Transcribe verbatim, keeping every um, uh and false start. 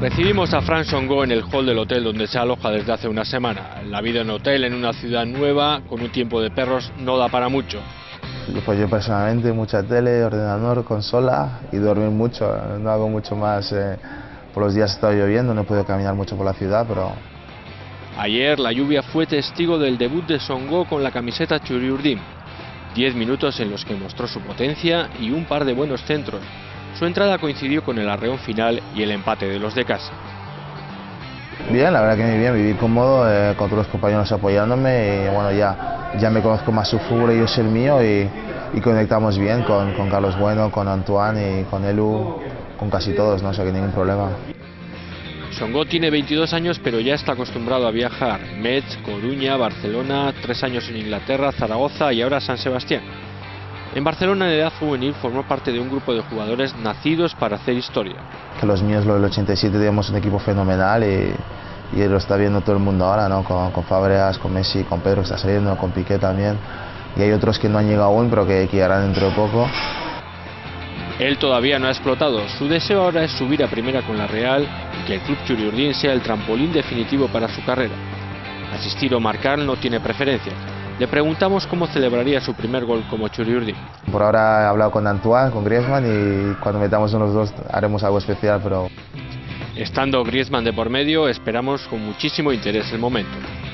Recibimos a Franck Songo en el hall del hotel donde se aloja desde hace una semana. La vida en hotel en una ciudad nueva, con un tiempo de perros, no da para mucho. Pues yo personalmente mucha tele, ordenador, consola y dormir mucho. No hago mucho más. Eh, por los días está lloviendo, no puedo caminar mucho por la ciudad, pero... Ayer la lluvia fue testigo del debut de Songo con la camiseta Churiurdin. Diez minutos en los que mostró su potencia y un par de buenos centros. Su entrada coincidió con el arreón final y el empate de los de casa. Bien, la verdad que muy bien, viví cómodo, eh, con todos los compañeros apoyándome y bueno, ya, ya me conozco más su fútbol y yo soy el mío y, y conectamos bien con, con Carlos Bueno, con Antoine y con Elu, con casi todos, no o sea que ningún problema. Songo tiene veintidós años pero ya está acostumbrado a viajar. Metz, Coruña, Barcelona, tres años en Inglaterra, Zaragoza y ahora San Sebastián. En Barcelona en edad juvenil formó parte de un grupo de jugadores nacidos para hacer historia. Que los míos, los del ochenta y siete, teníamos un equipo fenomenal y, y lo está viendo todo el mundo ahora, ¿no? Con, con Fábregas, con Messi, con Pedro que está saliendo, con Piqué también. Y hay otros que no han llegado aún pero que, que llegarán dentro de poco. Él todavía no ha explotado. Su deseo ahora es subir a primera con la Real y que el club Churiurdin sea el trampolín definitivo para su carrera. Asistir o marcar no tiene preferencia. Le preguntamos cómo celebraría su primer gol como Churiurdin. Por ahora he hablado con Antoine, con Griezmann y cuando metamos unos dos haremos algo especial, pero... Estando Griezmann de por medio, esperamos con muchísimo interés el momento.